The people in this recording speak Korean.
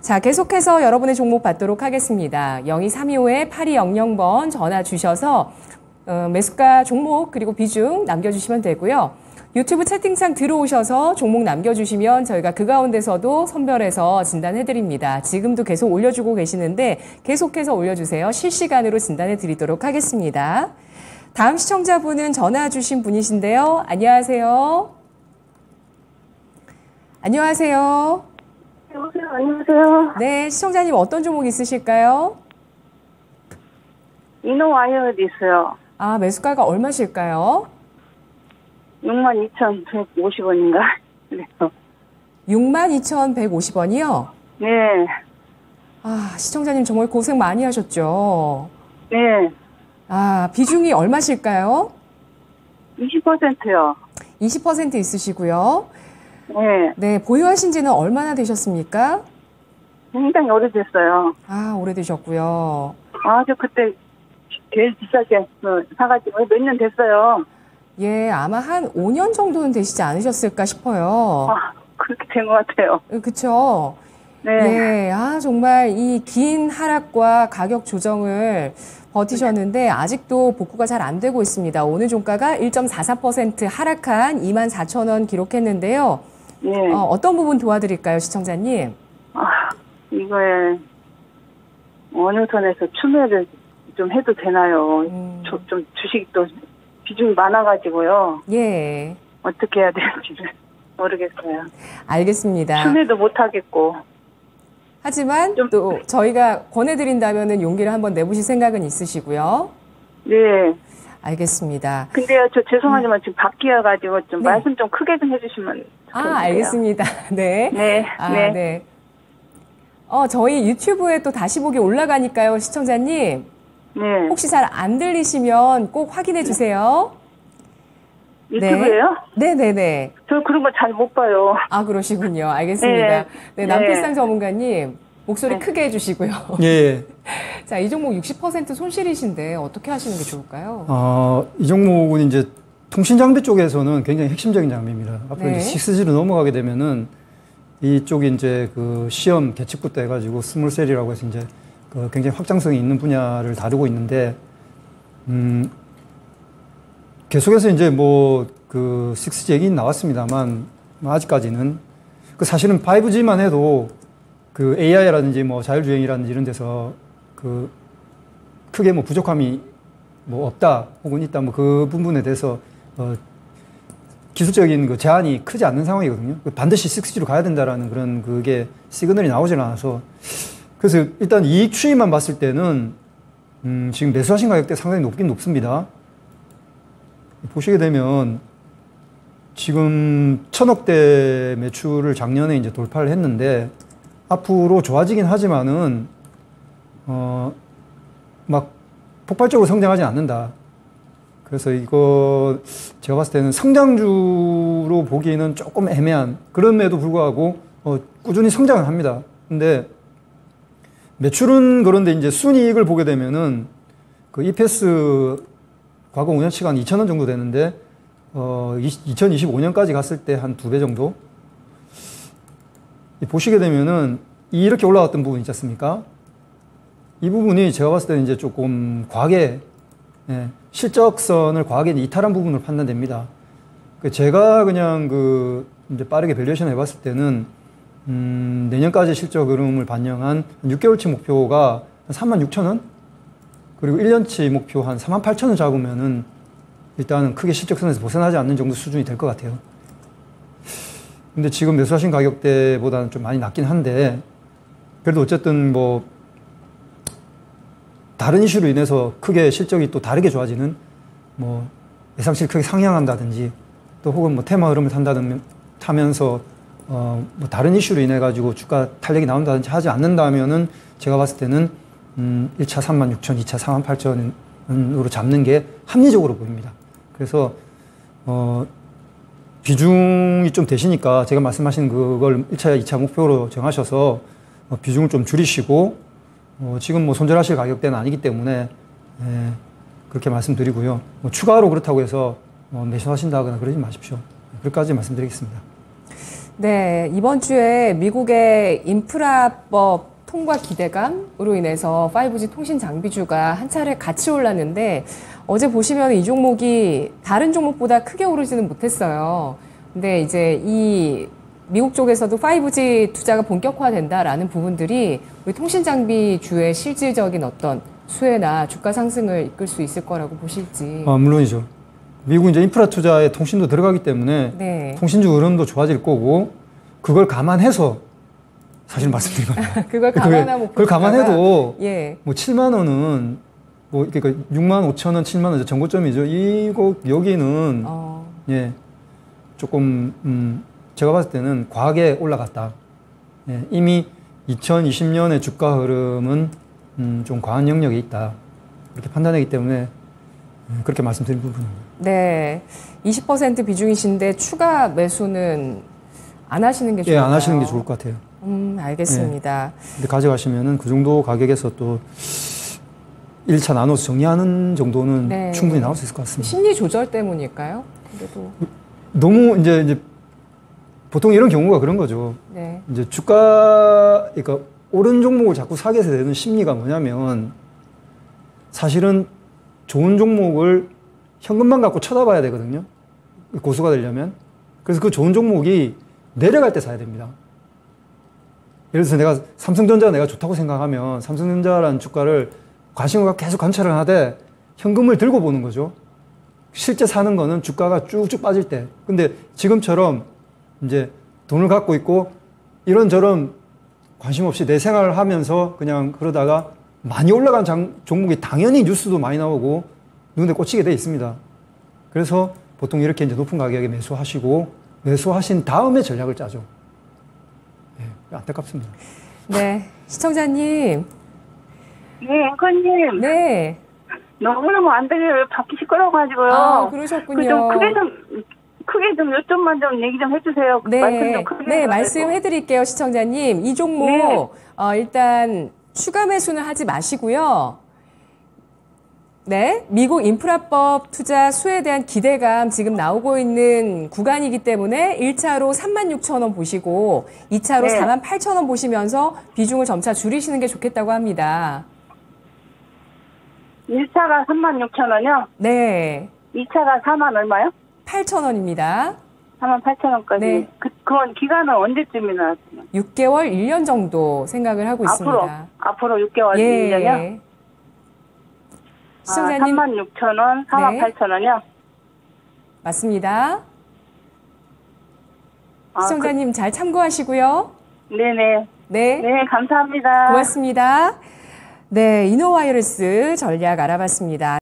자, 계속해서 여러분의 종목 받도록 하겠습니다. 02325-8200번 전화 주셔서 매수가 종목 그리고 비중 남겨주시면 되고요. 유튜브 채팅창 들어오셔서 종목 남겨주시면 저희가 그 가운데서도 선별해서 진단해드립니다. 지금도 계속 올려주고 계시는데 계속해서 올려주세요. 실시간으로 진단해드리도록 하겠습니다. 다음 시청자분은 전화 주신 분이신데요. 안녕하세요. 안녕하세요. 여보세요. 안녕하세요. 네, 시청자님 어떤 종목 있으실까요? 이노와이어도 있어요. 아, 매수가가 얼마실까요? 62,150원인가? 그래서. 62,150원이요? 네. 아, 시청자님 정말 고생 많이 하셨죠? 네. 아, 비중이 얼마실까요? 20%요. 20% 있으시고요. 네. 네, 보유하신 지는 얼마나 되셨습니까? 굉장히 오래됐어요. 아, 오래되셨고요. 저 그때 제일 비싸게 사가지고 몇 년 됐어요. 예, 아마 한 5년 정도는 되시지 않으셨을까 싶어요. 그렇게 된 것 같아요. 그쵸? 네. 예, 정말 이 긴 하락과 가격 조정을 버티셨는데 아직도 복구가 잘 안 되고 있습니다. 오늘 종가가 1.44% 하락한 24,000원 기록했는데요. 네. 어떤 부분 도와드릴까요, 시청자님? 이거에 어느 선에서 추매를 좀 해도 되나요? 좀 주식이 또 비중이 많아가지고요. 예. 어떻게 해야 될지를 모르겠어요. 알겠습니다. 추매도 못하겠고. 하지만 또 저희가 권해드린다면 용기를 한번 내보실 생각은 있으시고요. 네. 알겠습니다. 근데요, 저 죄송하지만 지금 바뀌어가지고 좀 네. 말씀 좀 크게 좀 해주시면 좋겠는데요. 알겠습니다. 네. 네. 네. 네. 저희 유튜브에 또 다시 보기 올라가니까요, 시청자님. 네. 혹시 잘 안 들리시면 꼭 확인해 주세요. 유튜브예요? 네네네. 저 그런 거 잘 못 봐요. 아, 그러시군요. 알겠습니다. 네, 남필상 네. 전문가님, 목소리 크게 해주시고요. 예. 자, 이 종목 60% 손실이신데 어떻게 하시는 게 좋을까요? 이 종목은 이제 통신장비 쪽에서는 굉장히 핵심적인 장비입니다. 앞으로 네. 이제 6G로 넘어가게 되면은 이쪽이 이제 그 시험 계측부터 해가지고 스몰셀이라고 해서 이제 그 굉장히 확장성이 있는 분야를 다루고 있는데, 계속해서 이제 뭐 그 6G 얘기 나왔습니다만, 아직까지는 그 사실은 5G만 해도 그 AI라든지 뭐 자율주행이라든지 이런 데서 그 크게 뭐 부족함이 뭐 없다 혹은 있다 뭐 그 부분에 대해서 기술적인 그 제한이 크지 않는 상황이거든요. 반드시 6G로 가야 된다라는 그런 그게 시그널이 나오질 않아서, 그래서 일단 이익 추이만 봤을 때는 지금 매수하신 가격대 상당히 높긴 높습니다. 보시게 되면 지금 1,000억대 매출을 작년에 이제 돌파를 했는데 앞으로 좋아지긴 하지만은 막 폭발적으로 성장하지 않는다. 그래서 이거 제가 봤을 때는 성장주로 보기에는 조금 애매한, 그럼에도 불구하고 꾸준히 성장을 합니다. 근데 매출은 그런데 이제 순이익을 보게 되면은 그 EPS 과거 5년치가 한 2,000원 정도 되는데 2025년까지 갔을 때 한 2배 정도? 보시게 되면은 이렇게 올라갔던 부분 있지 않습니까? 이 부분이 제가 봤을 때는 이제 조금 과하게, 실적선을 과하게 이탈한 부분으로 판단됩니다. 제가 그냥 이제 빠르게 밸류에이션 해봤을 때는, 내년까지 실적 흐름을 반영한 6개월치 목표가 한 36,000원? 그리고 1년치 목표 한 48,000원 잡으면은 일단은 크게 실적선에서 벗어나지 않는 정도 수준이 될 것 같아요. 근데 지금 매수하신 가격대보다는 좀 많이 낮긴 한데, 그래도 어쨌든 뭐 다른 이슈로 인해서 크게 실적이 또 다르게 좋아지는, 뭐 예상치를 크게 상향한다든지 또 혹은 뭐 테마 흐름을 타면서 뭐 다른 이슈로 인해 가지고 주가 탄력이 나온다든지 하지 않는다면은 제가 봤을 때는 1차 36,000, 2차 48,000으로 잡는 게 합리적으로 보입니다. 그래서 비중이 좀 되시니까 제가 말씀하신 그걸 1차, 2차 목표로 정하셔서 비중을 좀 줄이시고, 지금 뭐 손절하실 가격대는 아니기 때문에 그렇게 말씀드리고요. 뭐 추가로 그렇다고 해서 매수하신다거나 그러지 마십시오. 그렇게까지 말씀드리겠습니다. 네, 이번 주에 미국의 인프라법 통과 기대감으로 인해서 5G 통신 장비주가 한 차례 같이 올랐는데 어제 보시면 이 종목이 다른 종목보다 크게 오르지는 못했어요. 근데 이제 이 미국 쪽에서도 5G 투자가 본격화된다라는 부분들이 우리 통신 장비주의 실질적인 어떤 수혜나 주가 상승을 이끌 수 있을 거라고 보실지. 물론이죠. 미국 이제 인프라 투자에 통신도 들어가기 때문에 네. 통신주 흐름도 좋아질 거고 그걸 감안해서 사실 말씀드린 겁니다. 그걸 감안하고 그걸 감안해도 예. 뭐 7만 원은 뭐 그러니까 6만 5천 원, 7만 원 전고점이죠. 이거 여기는 예 조금 제가 봤을 때는 과하게 올라갔다. 예, 이미 2020년의 주가 흐름은 좀 과한 영역에 있다. 이렇게 판단하기 때문에 그렇게 말씀드린 부분입니다. 네, 20% 비중이신데 추가 매수는 안 하시는 게 좋을까요? 예, 안 하시는 게 좋을 것 같아요. 알겠습니다. 예. 근데 가져가시면은 그 정도 가격에서 또 1차 나눠서 정리하는 정도는 네. 충분히 나올 수 있을 것 같습니다. 심리 조절 때문일까요? 그래도 너무 이제 보통 이런 경우가 그런 거죠. 네. 이제 주가, 그러니까 오른 종목을 자꾸 사게 되는 심리가 뭐냐면 사실은 좋은 종목을 현금만 갖고 쳐다봐야 되거든요. 고수가 되려면. 그래서 그 좋은 종목이 내려갈 때 사야 됩니다. 예를 들어서 내가 삼성전자가 내가 좋다고 생각하면 삼성전자라는 주가를 관심을 갖고 계속 관찰을 하되 현금을 들고 보는 거죠. 실제 사는 거는 주가가 쭉쭉 빠질 때. 근데 지금처럼 이제 돈을 갖고 있고 이런저런 관심 없이 내 생활을 하면서 그냥 그러다가 많이 올라간 종목이 당연히 뉴스도 많이 나오고 눈에 꽂히게 돼 있습니다. 그래서 보통 이렇게 이제 높은 가격에 매수하시고 매수하신 다음에 전략을 짜죠. 네, 안타깝습니다. 네, 시청자님. 네, 앵커님. 네. 너무너무 안 되게 바퀴 시끄러워가지고요. 아, 그러셨군요. 좀 크게 좀 요점만 좀 얘기 좀 해주세요. 네, 말씀 좀 크게 네, 해가지고. 말씀해드릴게요, 시청자님. 이 종목, 일단 추가 매수는 하지 마시고요. 네, 미국 인프라법 투자 수에 대한 기대감 지금 나오고 있는 구간이기 때문에 1차로 36,000원 보시고 2차로 네. 48,000원 보시면서 비중을 점차 줄이시는 게 좋겠다고 합니다. 1차가 36,000원이요? 네, 2차가 4만 얼마요? 8,000원입니다. 4만 8천원까지. 네. 그건 기간은 언제쯤이나? 6개월, 1년 정도 생각을 하고 있습니다. 앞으로 6개월, 예. 1년이요? 시청자님. 36,000원, 4만 네. 8천원이요? 맞습니다. 시청자님 잘 참고하시고요. 네네. 네. 네, 감사합니다. 고맙습니다. 네, 이노와이어리스 전략 알아봤습니다.